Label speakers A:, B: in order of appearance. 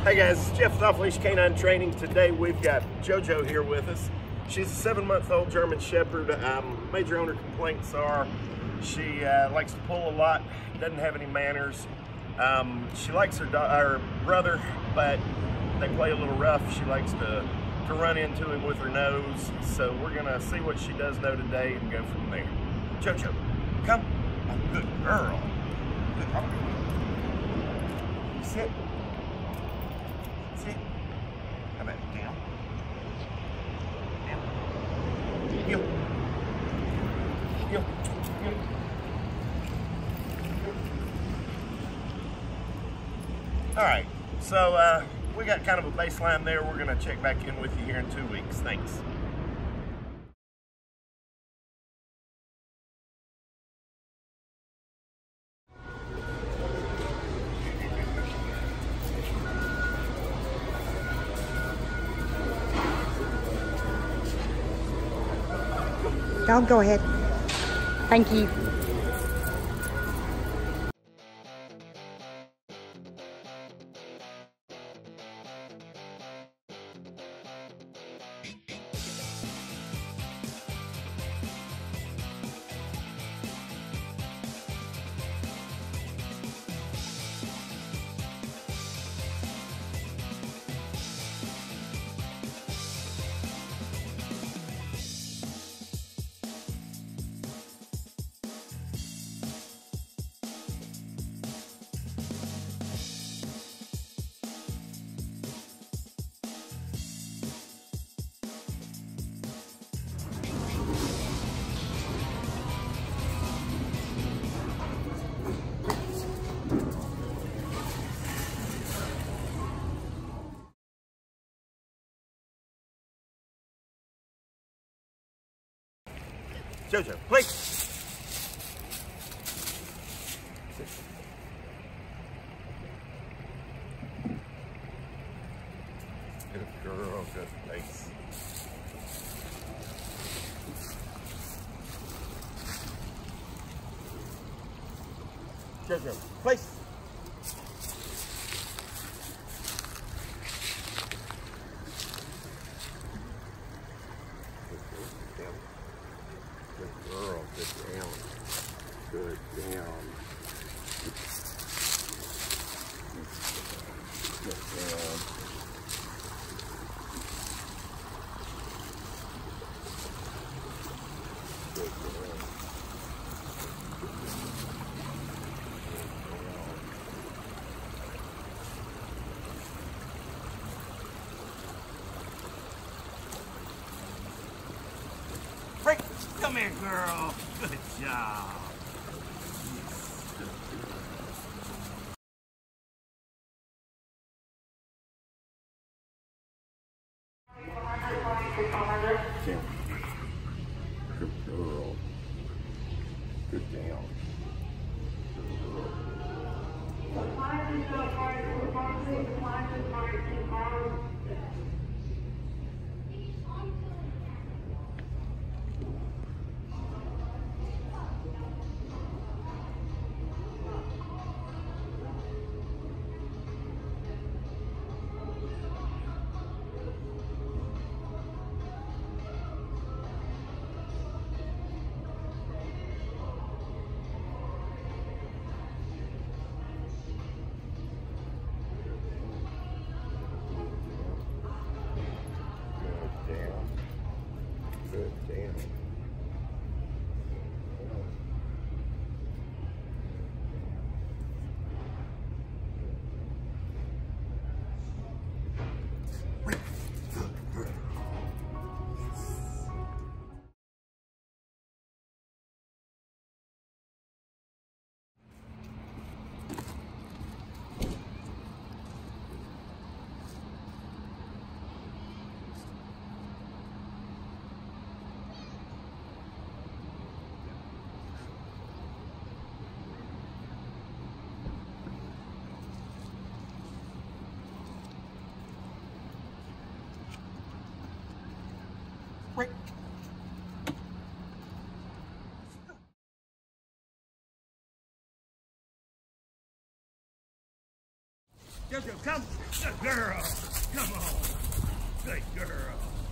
A: Hey guys, it's Jeff with Leash K9 Training. Today we've got Jojo here with us. She's a 7-month-old German Shepherd. Major owner complaints are she likes to pull a lot, doesn't have any manners. She likes her brother, but they play a little rough. She likes to run into him with her nose. So we're gonna see what she does know today and go from there. Jojo, come. Oh, good girl. Good girl. Sit. Sit. How about down? Down. Heel. Heel. Heel. All right, so we got kind of a baseline there. We're gonna check back in with you here in 2 weeks. Thanks.
B: Dog, go ahead. Thank you.
A: Jojo, please. Good girl, good face. Jojo, please. Good girl, good down. Good down. Good down. Good girl. Break. Come here, girl. Good job. Down. Good girl. Good down. Good girl. Good damn. Jojo, come. Good girl. Come on. Good girl.